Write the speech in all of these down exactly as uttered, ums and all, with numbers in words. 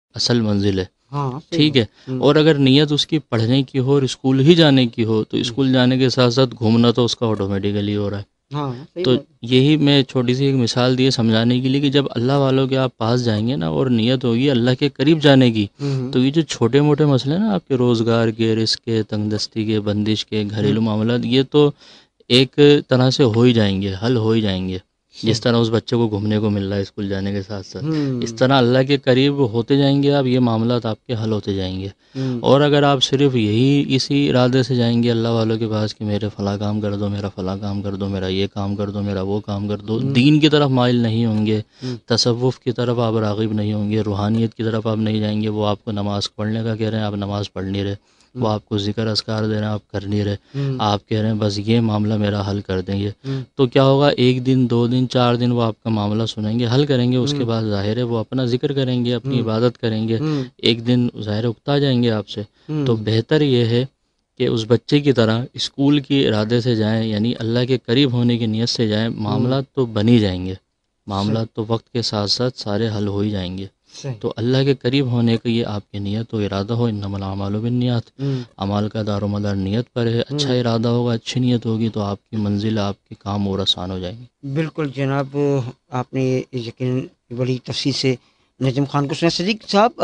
اصل منزل ہے. ہاں ٹھیک ہے. اور اگر نیت اس کی پڑھنے کی ہو اور اسکول ہی جانے کی ہو تو اسکول جانے کے ساتھ ساتھ گھومنا تو اس کا آٹومیٹیکلی ہو رہا ہے. ہاں صحیح تو بات. یہی میں چھوٹی سی ایک مثال دی ہے سمجھانے کے لیے کہ جب اللہ والوں کے آپ پاس جائیں گے نا اور نیت ہوگی اللہ کے قریب جانے کی، تو یہ جو چھوٹے موٹے مسئلے ہیں نا آپ کے روزگار کے، رزق کے، تنگ دستی کے، بندش کے، گھریلو معاملات، یہ تو ایک طرح سے ہو ہی جائیں گے، حل ہو ہی جائیں گے. جس طرح اس بچے کو گھومنے کو مل رہا ہے اسکول جانے کے ساتھ ساتھ، اس طرح اللہ کے قریب ہوتے جائیں گے آپ، یہ معاملات آپ کے حل ہوتے جائیں گے. اور اگر آپ صرف یہی اسی ارادے سے جائیں گے اللہ والوں کے پاس کہ میرے فلاں کام کر دو، میرا فلاں کام کر دو، میرا یہ کام کر دو، میرا وہ کام کر دو، دین کی طرف مائل نہیں ہوں گے، تصوف کی طرف آپ راغب نہیں ہوں گے، روحانیت کی طرف آپ نہیں جائیں گے، وہ آپ کو نماز پڑھنے کا کہہ رہے ہیں آپ نماز پڑھ نہیں رہے، وہ آپ کو ذکر اذکار دے رہے ہیں آپ کر نہیں رہے، آپ کہہ رہے ہیں بس یہ معاملہ میرا حل کر دیں گے. تو کیا ہوگا، ایک دن دو دن چار دن وہ آپ کا معاملہ سنیں گے، حل کریں گے، اس کے بعد ظاہر ہے وہ اپنا ذکر کریں گے، اپنی عبادت کریں گے، ایک دن ظاہر اکتا جائیں گے آپ سے. تو بہتر یہ ہے کہ اس بچے کی طرح اسکول کی ارادے سے جائیں، یعنی اللہ کے قریب ہونے کی نیت سے جائیں، معاملات تو بن ہی جائیں گے، معاملات تو وقت کے ساتھ ساتھ سارے حل ہو ہی جائیں گے. تو اللہ کے قریب ہونے کا یہ آپ کی نیت و ارادہ ہو، انما الاعمال بالنیات، اعمال کا دار و مدار نیت پر ہے. اچھا ارادہ ہوگا، اچھی نیت ہوگی تو آپ کی منزل، آپ کے کام اور آسان ہو جائیں گے. بالکل جناب، آپ نے یقین بڑی تفصیل سے نجم خان کو سنا. صدیق صاحب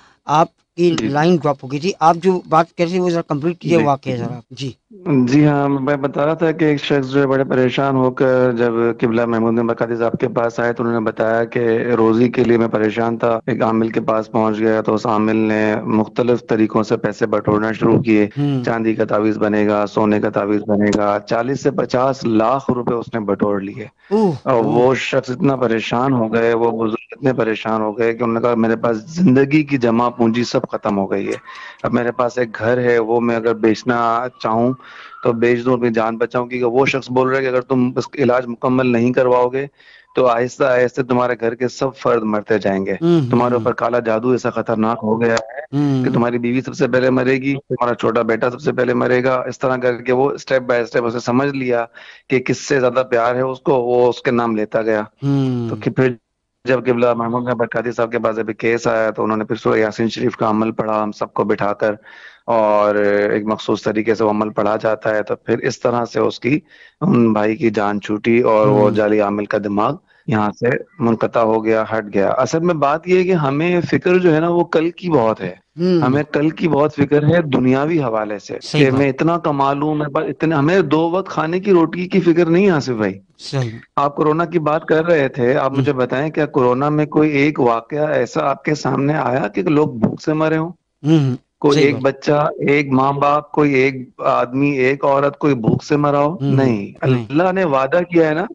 آپ کی لائن ڈراپ ہو گئی تھی، آپ جو بات کر رہے تھے وہ ذرا کمپلیٹ کیجیے واقعہ ذرا. جی جی ہاں، میں بتا رہا تھا کہ ایک شخص جو ہے بڑے پریشان ہو کر جب قبلہ محمود برکاتہ صاحب کے پاس آئے تو انہوں نے بتایا کہ روزی کے لیے میں پریشان تھا. ایک عامل کے پاس پہنچ گیا تو اس عامل نے مختلف طریقوں سے پیسے بٹورنا شروع کیے. چاندی کا تعویذ بنے گا، سونے کا تعویذ بنے گا، چالیس سے پچاس لاکھ روپے اس نے بٹور لیے. اور وہ شخص اتنا پریشان ہو گئے، وہ بزرگ اتنے پریشان ہو گئے کہ انہوں نے کہا میرے پاس زندگی کی جمع پونجی سب ختم ہو گئی ہے. اب میرے پاس ایک گھر ہے، وہ میں اگر بیچنا چاہوں تو بیچ دوں، اپنی جان بچاؤں. کیونکہ وہ شخص بول رہا ہے کہ اگر تم اس کا علاج مکمل نہیں کرواؤ گے تو آہستہ آہستہ تمہارے گھر کے سب فرد مرتے جائیں گے. تمہارے اوپر کالا جادو ایسا خطرناک ہو گیا ہے کہ تمہاری بیوی سب سے پہلے مرے گی، تمہارا چھوٹا بیٹا سب سے پہلے مرے گا. اس طرح کر کے وہ اسٹیپ بائی اسٹیپ اسے سمجھ لیا کہ کس سے زیادہ پیار ہے اس کو، وہ اس کے نام لیتا گیا. تو پھر جب قبلہ محمود برکاتی صاحب کے پاس ابھی کیس آیا تو انہوں نے پھر سورہ یاسین شریف کا عمل پڑھا ہم سب کو بٹھا کر، اور ایک مخصوص طریقے سے وہ عمل پڑھا جاتا ہے. تو پھر اس طرح سے اس کی ان بھائی کی جان چھوٹی اور وہ جعلی عامل کا دماغ یہاں سے منقطع ہو گیا، ہٹ گیا. اصل میں بات یہ ہے کہ ہمیں فکر جو ہے نا وہ کل کی بہت ہے، ہمیں کل کی بہت فکر ہے دنیاوی حوالے سے کہ میں اتنا کما لوں، میں اتنے. ہمیں دو وقت کھانے کی روٹی کی فکر نہیں آصف بھائی. صحیح. آپ کورونا کی بات کر رہے تھے، آپ مجھے بتائیں کیا کورونا میں کوئی ایک واقعہ ایسا آپ کے سامنے آیا کہ لوگ بھوک سے مرے ہوں؟ کوئی ایک بچہ، ایک ماں باپ، کوئی ایک آدمی، ایک عورت کوئی بھوک سے مرا ہو؟ نہیں. اللہ نے وعدہ کیا ہے نا.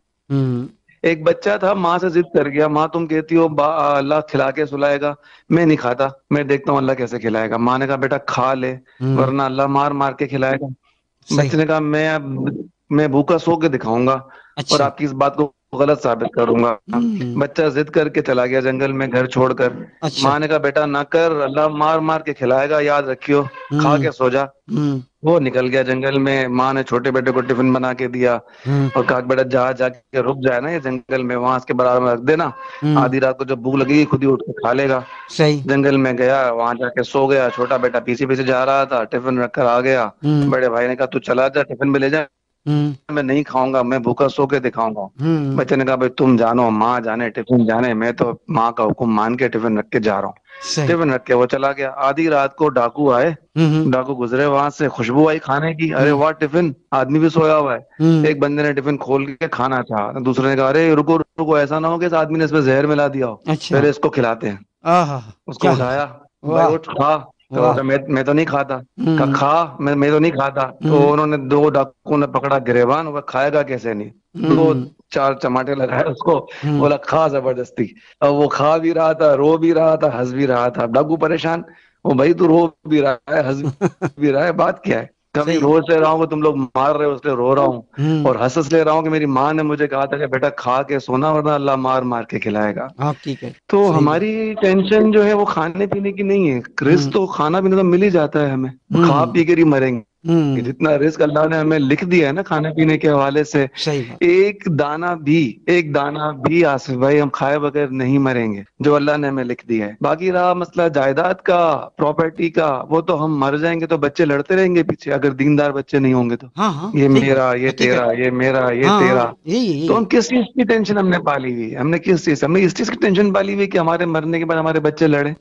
ایک بچہ تھا، ماں سے ضد کر گیا، ماں تم کہتی ہو اللہ کھلا کے سلائے گا، میں نہیں کھاتا، میں دیکھتا ہوں اللہ کیسے کھلائے گا. ماں نے کہا بیٹا کھا لے ورنہ اللہ مار مار کے کھلائے گا. بچے نے کہا میں میں بھوکا سو کے دکھاؤں گا اور آپ کی اس بات کو غلط ثابت کروں گا. بچہ ضد کر کے چلا گیا جنگل میں گھر چھوڑ کر. ماں نے کہا بیٹا نہ کر، اللہ مار مار کے کھلائے گا، یاد رکھیو، کھا کے سو جا. وہ نکل گیا جنگل میں. ماں نے چھوٹے بیٹے کو ٹفن بنا کے دیا اور کہا بیٹا جہاں جا کے رک جائے نا یہ جنگل میں، وہاں اس کے برابر میں رکھ دینا، آدھی رات کو جب بھوک لگے گی خود ہی اٹھ کے کھا لے گا. جنگل میں گیا، وہاں جا کے سو گیا. چھوٹا بیٹا پیچھے پیچھے جا رہا تھا، ٹفن رکھ کر آ گیا. بڑے بھائی نے کہا تو چلا جا ٹفن میں لے جا. میں نہیں کھاؤں گا، میں بھوکا سو کے دکھاؤں گا. بچے نے کہا بھائی تم جانو، ماں جانے، ٹفن جانے، میں تو ماں کا حکم مان کے ٹفن رکھ کے جا رہا ہوں. ٹفن رکھ کے وہ چلا گیا. آدھی رات کو ڈاکو آئے، ڈاکو گزرے وہاں سے، خوشبو آئی کھانے کی. ارے واہ ٹفن، آدمی بھی سویا ہوا ہے. ایک بندے نے ٹفن کھول کے کھانا چاہا، دوسرے نے کہا ارے رکو رکو، ایسا نہ ہو کہ اس آدمی نے اس میں زہر ملا دیا ہو، پہلے اس کو کھلاتے ہیں. اس کو اٹھایا، بھائی اٹھ کھا. میں تو نہیں کھاتا. کہا کھا، میں تو نہیں کھاتا. تو انہوں نے دو ڈاکو نے پکڑا گریبان، وہ کھائے گا کیسے نہیں، دو چار چماٹے لگائے اس کو، بولا کھا زبردستی. اب وہ کھا بھی رہا تھا، رو بھی رہا تھا، ہنس بھی رہا تھا. ڈاکو پریشان، وہ بھائی تو رو بھی رہا ہے، ہنس بھی رہا ہے، بات کیا ہے؟ کبھی روز لے رہا ہوں کہ تم لوگ مار رہے ہو اس لیے رو رہا ہوں، اور ہنس لے رہا ہوں کہ میری ماں نے مجھے کہا تھا کہ بیٹا کھا کے سونا ورنہ اللہ مار مار کے کھلائے گا. تو ہماری ٹینشن جو ہے وہ کھانے پینے کی نہیں ہے. رزق تو کھانا پینا تو مل ہی جاتا ہے ہمیں، کھا پی کر ہی مریں گے. کہ جتنا رزق اللہ نے ہمیں لکھ دیا ہے نا کھانے پینے کے حوالے سے، ایک دانہ بھی ایک دانہ بھی آصف بھائی ہم کھائے بغیر نہیں مریں گے جو اللہ نے ہمیں لکھ دیا ہے. باقی رہا مسئلہ جائیداد کا، پراپرٹی کا، وہ تو ہم مر جائیں گے تو بچے لڑتے رہیں گے پیچھے، اگر دیندار بچے نہیں ہوں گے تو یہ میرا، یہ تیرا، یہ میرا، یہ تیرا. تو ہم کس چیز کی ٹینشن ہم نے پالی ہوئی؟ ہم نے کس چیز ہم نے اس چیز کی ٹینشن پالی ہوئی کہ ہمارے مرنے کے بعد ہمارے بچے لڑیں.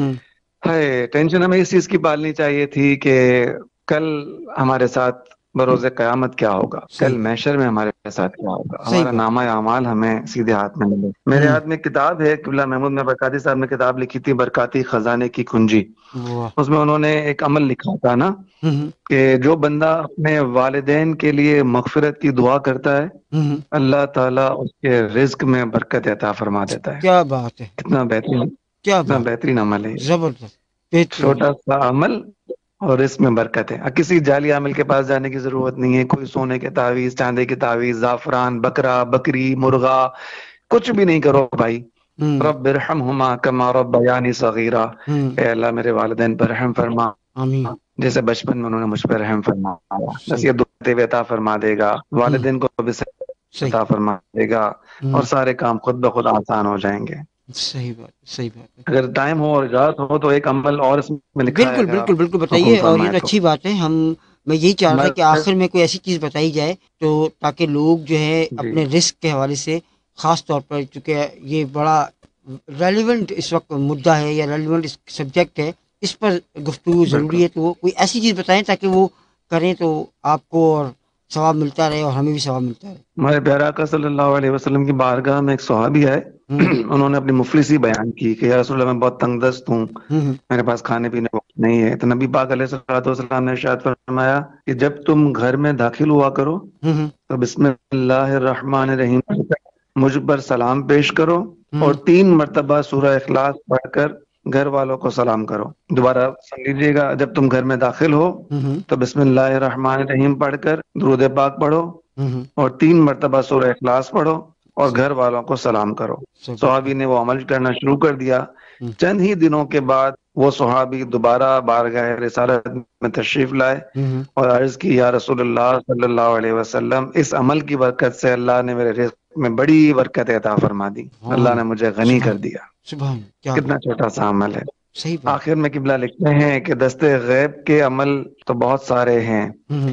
ہے ٹینشن ہمیں اس چیز کی پالنی چاہیے تھی کہ کل ہمارے ساتھ بروز قیامت کیا ہوگا، کل محشر میں ہمارے ساتھ کیا ہوگا، ہمارا نامہ اعمال ہمیں سیدھے ہاتھ میں ملے. میرے ہاتھ میں کتاب ہے، قبلہ محمود میں برکاتی صاحب نے کتاب لکھی تھی برکاتی خزانے کی کنجی. اس میں انہوں نے ایک عمل لکھا تھا نا کہ جو بندہ اپنے والدین کے لیے مغفرت کی دعا کرتا ہے اللہ تعالیٰ اس کے رزق میں برکت عطا فرما دیتا ہے. کیا بات ہے، کتنا بہترین، کیا کتنا بہترین عمل ہے، زبردست، چھوٹا سا عمل اور اس میں برکت ہے. کسی جعلی عامل کے پاس جانے کی ضرورت نہیں ہے، کوئی سونے کے تعویذ، چاندی کے تعویذ، زعفران، بکرا، بکری، مرغا، کچھ بھی نہیں کرو بھائی. رب ارحمہما کما ربیانی صغیرا، اے اللہ میرے والدین پر رحم فرما جیسے بچپن میں انہوں نے مجھ پر رحم فرمایا. نصیحت دعاتے ہوئے عطا فرما دے گا، والدین کو بھی عطا فرما دے گا، اور سارے کام خود بخود آسان ہو جائیں گے. صحیح بات، صحیح بات. اگر ٹائم ہو اور اجازت ہو تو ایک عمل اور اس میں لکھا ہے. بالکل بالکل بالکل بتائیے، اور یہ تو اچھی بات ہے. ہم میں یہی چاہ رہا تھا کہ آخر میں کوئی ایسی چیز بتائی جائے تو تاکہ لوگ جو ہے اپنے رزق کے حوالے سے، خاص طور پر چونکہ یہ بڑا ریلیونٹ اس وقت مدعا ہے یا ریلیونٹ سبجیکٹ ہے، اس پر گفتگو ضروری ہے. تو وہ کوئی ایسی چیز بتائیں تاکہ وہ کریں تو آپ کو اور ثواب ملتا رہے اور ہمیں بھی ثواب ملتا رہے. ہمارے پیارے آقا صلی اللہ علیہ وسلم کی بارگاہ میں ایک صحابی آئے، انہوں نے اپنی مفلسی بیان کی کہ یا رسول اللہ میں بہت تنگ دست ہوں، میرے پاس کھانے پینے کو نہیں ہے. تو نبی پاک علیہ الصلوۃ والسلام نے ارشاد فرمایا کہ جب تم گھر میں داخل ہوا کرو تو بسم اللہ الرحمن الرحیم مجھ پر سلام پیش کرو اور تین مرتبہ سورہ اخلاص پڑھ کر گھر والوں کو سلام کرو. دوبارہ سن لیجیے گا، جب تم گھر میں داخل ہو تو بسم اللہ الرحمن الرحیم پڑھ کر درود پاک پڑھو اور تین مرتبہ سورہ اخلاص پڑھو اور گھر والوں کو سلام کرو. صحابی نے وہ عمل کرنا شروع کر دیا. چند ہی دنوں کے بعد وہ صحابی دوبارہ بارگاہ رسالت میں تشریف لائے اور عرض کی یا رسول اللہ صلی اللہ علیہ وسلم، اس عمل کی برکت سے اللہ نے میرے رزق میں بڑی برکت عطا فرما دی، اللہ نے مجھے غنی کر دیا. کتنا چھوٹا سا عمل ہے. آخر میں قبلہ لکھتے ہیں کہ دستے غیب کے عمل تو بہت سارے ہیں،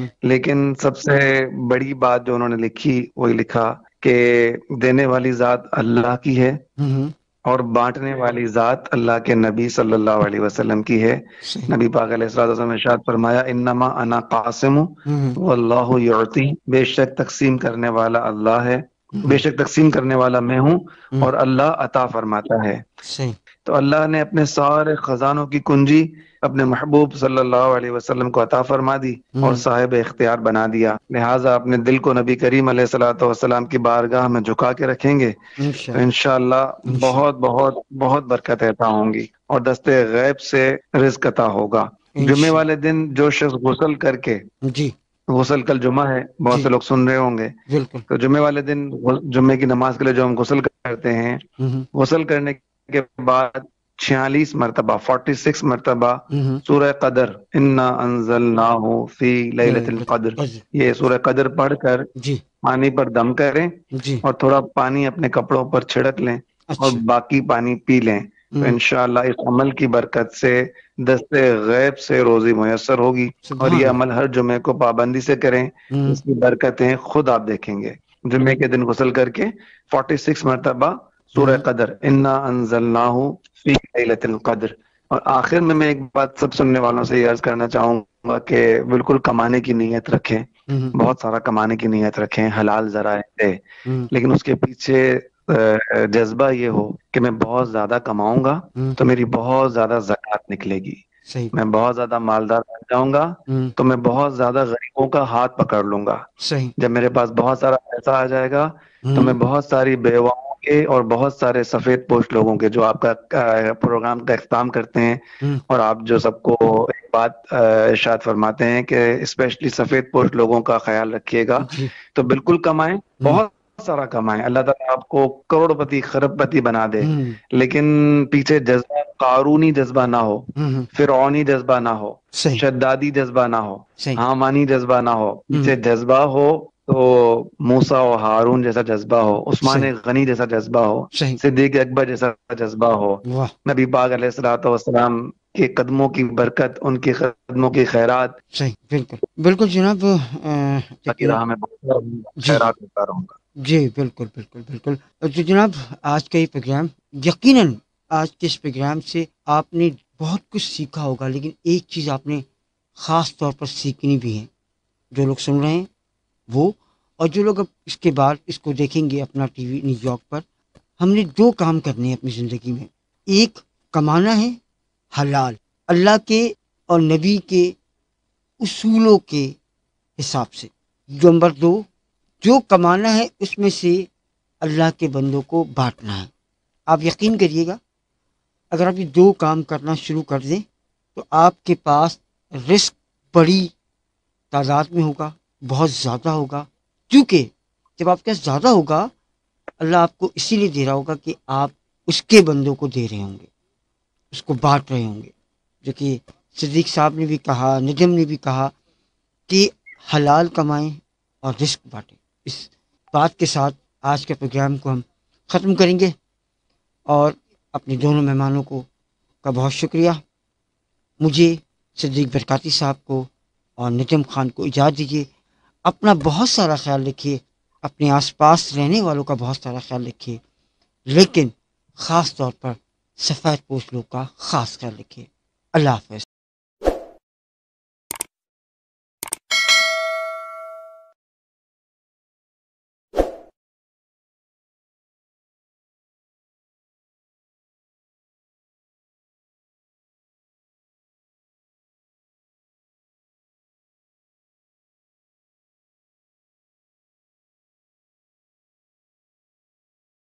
لیکن سب سے بڑی بات جو انہوں نے لکھی وہی لکھا کہ دینے والی ذات اللہ کی ہے اور بانٹنے والی ذات اللہ کے نبی صلی اللہ علیہ وسلم کی ہے. نبی پاک علیہ الصلوۃ والسلام نے ارشاد فرمایا انما انا قاسم واللہ یعطی، بے شک تقسیم کرنے والا اللہ ہے، بے شک تقسیم کرنے والا میں ہوں اور اللہ عطا فرماتا ہے. تو اللہ نے اپنے سارے خزانوں کی کنجی اپنے محبوب صلی اللہ علیہ وسلم کو عطا فرما دی اور صاحب اختیار بنا دیا. لہٰذا اپنے دل کو نبی کریم علیہ الصلوۃ والسلام کی بارگاہ میں جھکا کے رکھیں گے تو انشاءاللہ بہت بہت بہت برکت عطا ہوں گی اور دستے غیب سے رزق عطا ہوگا. جمعے والے دن جو شخص غسل کر کے، جی غسل کل جمعہ ہے، بہت سے لوگ سن رہے ہوں گے، تو جمعے والے دن جمعے کی نماز کے لیے جو ہم غسل کرتے ہیں، غسل کرنے کے بعد چھیالیس مرتبہ فورٹی سکس مرتبہ سورہ قدر انا انزلناہ فی لیلۃ القدر، یہ سورہ قدر پڑھ کر پانی پر دم کریں اور تھوڑا پانی اپنے کپڑوں پر چھڑک لیں اور باقی پانی پی لیں تو انشاءاللہ اس عمل کی برکت سے دستے غیب سے روزی میسر ہوگی. اور یہ عمل ہر جمعے کو پابندی سے کریں، اس کی برکتیں خود آپ دیکھیں گے. جمعے کے دن غسل کر کے فورٹی سکس مرتبہ سورہ قدر انا انزلناہ فی لیلۃ القدر. اور آخر میں میں ایک بات سب سننے والوں سے یہ عرض کرنا چاہوں گا کہ بالکل کمانے کی نیت رکھیں، بہت سارا کمانے کی نیت رکھیں حلال ذرائع سے، لیکن اس کے پیچھے جذبہ یہ ہو کہ میں بہت زیادہ کماؤں گا تو میری بہت زیادہ زکوٰۃ نکلے گی، میں بہت زیادہ مالدار بن جاؤں گا تو میں بہت زیادہ غریبوں کا ہاتھ پکڑ لوں گا، جب میرے پاس بہت سارا پیسہ آ جائے گا تو میں بہت ساری بیواؤں کے اور بہت سارے سفید پوش لوگوں کے، جو آپ کا پروگرام کا اختتام کرتے ہیں اور آپ جو سب کو ایک بات ارشاد فرماتے ہیں کہ اسپیشلی سفید پوش لوگوں کا خیال رکھیے گا، تو بالکل کمائیں، بہت سارا کمائیں, اللہ تعالیٰ آپ کو کروڑ پتی خرب پتی بنا دے, لیکن پیچھے جذبہ قارونی جذبہ نہ ہو, فرعونی جذبہ نہ ہو, شدادی جذبہ نہ ہو, حامانی جذبہ نہ ہو, پیچھے جذبہ ہو تو موسیٰ و ہارون جیسا جذبہ ہو, عثمان غنی جیسا جذبہ ہو, صدیق اکبر جیسا جذبہ ہو, نبی پاک علیہ الصلوۃ والسلام کے قدموں کی برکت, ان کے قدموں کی خیرات. صحیح, بالکل بالکل جناب, راہ میں خیرات ہوتا رہوں گا. جی بالکل بالکل بالکل. تو جناب آج کا یہ پروگرام, یقیناً آج کے اس پروگرام سے آپ نے بہت کچھ سیکھا ہوگا, لیکن ایک چیز آپ نے خاص طور پر سیکھنی بھی ہے, جو لوگ سن رہے ہیں وہ, اور جو لوگ اب اس کے بعد اس کو دیکھیں گے اپنا ٹی وی نیوز یارک پر. ہم نے دو کام کرنے ہیں اپنی زندگی میں, ایک کمانا ہے حلال, اللہ کے اور نبی کے اصولوں کے حساب سے. جو نمبر دو, جو کمانا ہے اس میں سے اللہ کے بندوں کو بانٹنا ہے. آپ یقین کریے گا, اگر آپ یہ دو کام کرنا شروع کر دیں تو آپ کے پاس رزق بڑی تعداد میں ہوگا, بہت زیادہ ہوگا, کیونکہ جب آپ کے پاس زیادہ ہوگا اللہ آپ کو اسی لیے دے رہا ہوگا کہ آپ اس کے بندوں کو دے رہے ہوں گے, اس کو بانٹ رہے ہوں گے. جو کہ صدیق صاحب نے بھی کہا, نجم نے بھی کہا کہ حلال کمائیں اور رزق بانٹیں. اس بات کے ساتھ آج کے پروگرام کو ہم ختم کریں گے, اور اپنے دونوں مہمانوں کو کا بہت شکریہ. مجھے صدیق برکاتی صاحب کو اور نجم خان کو اجازت دیجیے. اپنا بہت سارا خیال رکھیے, اپنے آس پاس رہنے والوں کا بہت سارا خیال رکھیے, لیکن خاص طور پر سفید پوش لوگ کا خاص خیال رکھیے. اللہ حافظ.